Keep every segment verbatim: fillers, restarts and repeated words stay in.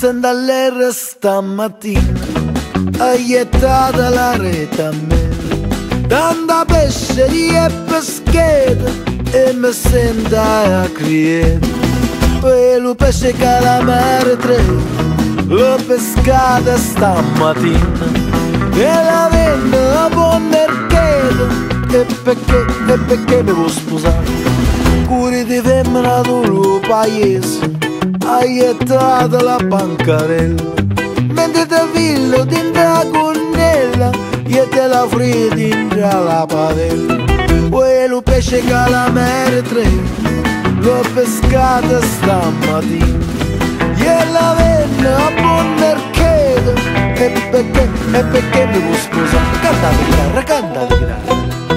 sento all'erra stamattina, aietata la rete a me, tanta pesceria e pescheta, e mi sento a crieta. Quello pesce calamare tre, l'ho pescata stamattina, e la vendo a buon mercato. E perché, e perché mi vuoi sposare? Curi di femmina tu paese, aietata la bancarella, mentre te figlio dentro la gonnella, io te la frigo dentro la padella. Quello pesce calamere tre, l'ho pescata stamattina, e la vendo a buon mercato. E perché, e perché mi vuoi sposare? Canta la chitarra, canta la chitarra.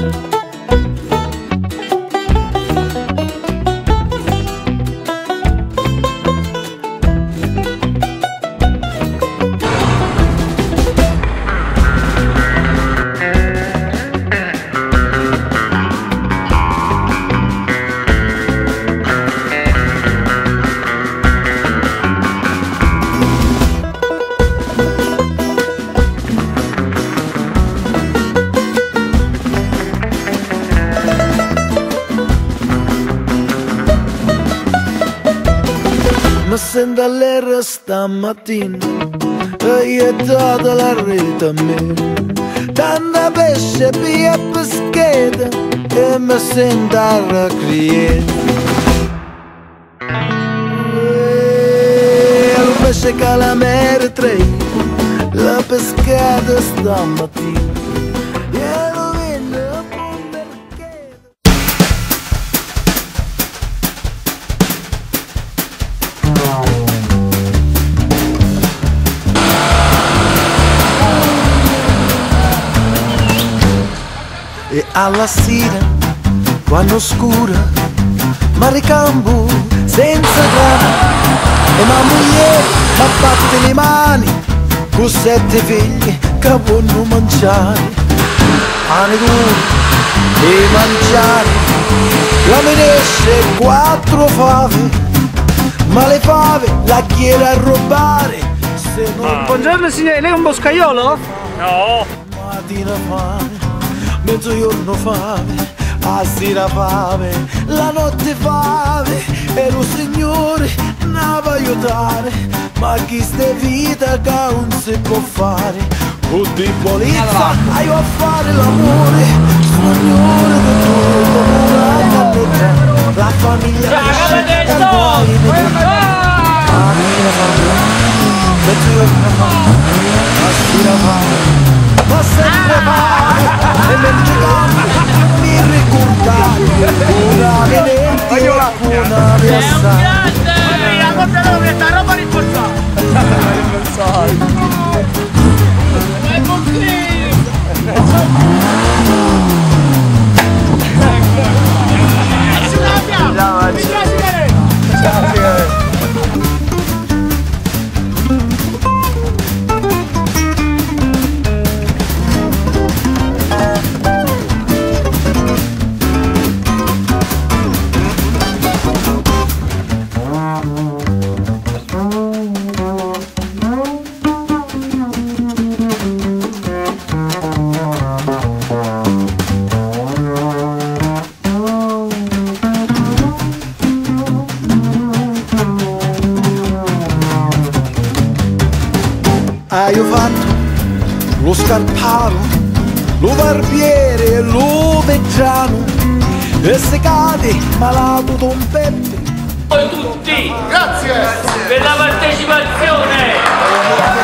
Mi sento all'erra stamattina, aietata la rete a me, tanta pesce pia pescheta, e mi sento a crieta. Il pesce calamere tre, la pescata stamattina. E alla sera, quando scura, ma ricambo senza grana, e la moglie mi batte le mani, con sette figli che vogliono mangiare, pane duro e mangiare, la menesce quattro fave, ma le fave la chiede a rubare, se non... Ah. Buongiorno signore, lei è un boscaiolo? No! Mattina fame, mezzogiorno fame, a sera fame, la notte fame, e lo Signore non va aiutare, ma chi sta vita che non si può fare, con debolezza hai a fare l'amore, Signore di tutto, la galleggia, la famiglia che scende dal guai di te, mattina fame, mezzogiorno fame, a sera fame, ma sempre fame, e mentre mi ricordare una venente e una versata. La portata questa roba rinforzata! È possibile! Hai fatto lo scarparo, lo barbiere e lo veggiano, e se cade malato Don Peppe. Voi tutti! Grazie! Per la partecipazione!